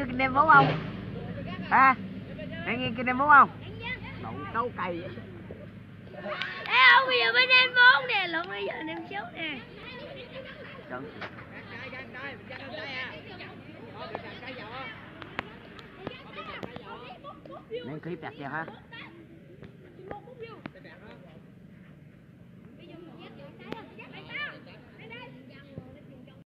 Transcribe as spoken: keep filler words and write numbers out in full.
chưa kinh đêm bốn không? Ha? Mẹ nghe kinh đêm bốn không? Đậu câu cày. Ê ông bây giờ bên em bốn nè, lộn bây giờ em sáu nè. Nên clip đẹp chưa ha?